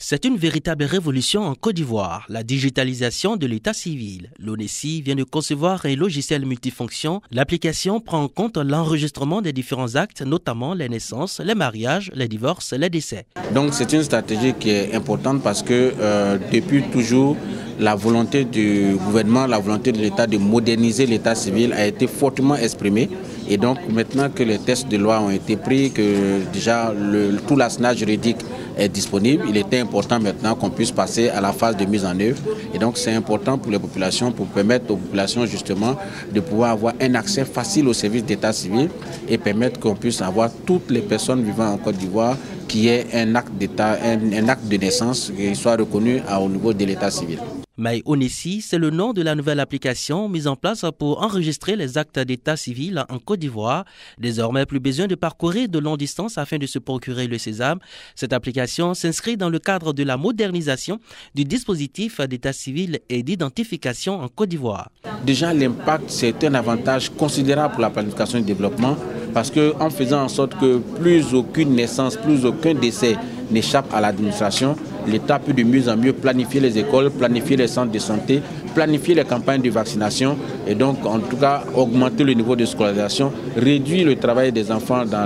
C'est une véritable révolution en Côte d'Ivoire, la digitalisation de l'état civil. L'ONESI vient de concevoir un logiciel multifonction. L'application prend en compte l'enregistrement des différents actes, notamment les naissances, les mariages, les divorces, les décès. Donc c'est une stratégie qui est importante parce que depuis toujours, la volonté du gouvernement, la volonté de l'État de moderniser l'état civil a été fortement exprimée. Et donc maintenant que les textes de loi ont été pris, que déjà tout l'arsenal juridique est disponible, il était important maintenant qu'on puisse passer à la phase de mise en œuvre. Et donc c'est important pour les populations, pour permettre aux populations justement de pouvoir avoir un accès facile aux services d'état civil et permettre qu'on puisse avoir toutes les personnes vivant en Côte d'Ivoire qui aient un acte d'état, un acte de naissance qui soit reconnu au niveau de l'état civil. MyONESI, c'est le nom de la nouvelle application mise en place pour enregistrer les actes d'état civil en Côte d'Ivoire. Désormais, plus besoin de parcourir de longues distances afin de se procurer le sésame. Cette application s'inscrit dans le cadre de la modernisation du dispositif d'état civil et d'identification en Côte d'Ivoire. Déjà, l'impact, c'est un avantage considérable pour la planification du développement parce qu'en faisant en sorte que plus aucune naissance, plus aucun décès n'échappe à l'administration, l'État peut de mieux en mieux planifier les écoles, planifier les centres de santé, planifier les campagnes de vaccination et donc en tout cas augmenter le niveau de scolarisation, réduire le travail des enfants dans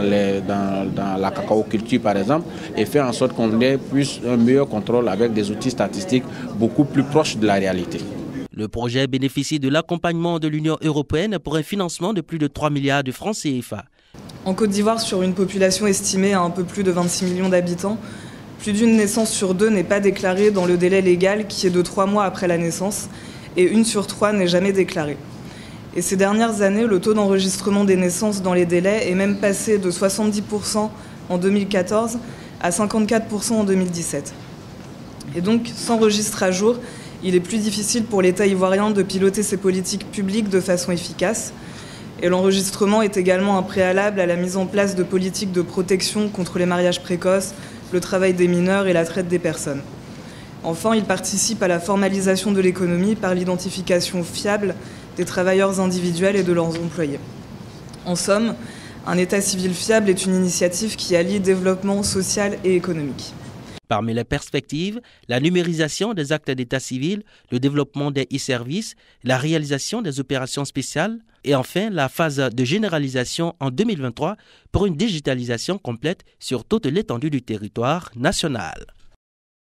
la cacaoculture par exemple et faire en sorte qu'on ait un meilleur contrôle avec des outils statistiques beaucoup plus proches de la réalité. Le projet bénéficie de l'accompagnement de l'Union européenne pour un financement de plus de 3 milliards de francs CFA. En Côte d'Ivoire, sur une population estimée à un peu plus de 26 millions d'habitants, plus d'une naissance sur deux n'est pas déclarée dans le délai légal qui est de 3 mois après la naissance et 1 sur 3 n'est jamais déclarée. Et ces dernières années, le taux d'enregistrement des naissances dans les délais est même passé de 70% en 2014 à 54% en 2017. Et donc, sans registre à jour, il est plus difficile pour l'État ivoirien de piloter ses politiques publiques de façon efficace. Et l'enregistrement est également un préalable à la mise en place de politiques de protection contre les mariages précoces, le travail des mineurs et la traite des personnes. Enfin, il participe à la formalisation de l'économie par l'identification fiable des travailleurs individuels et de leurs employés. En somme, un état civil fiable est une initiative qui allie développement social et économique. Parmi les perspectives, la numérisation des actes d'état civil, le développement des e-services, la réalisation des opérations spéciales et enfin la phase de généralisation en 2023 pour une digitalisation complète sur toute l'étendue du territoire national.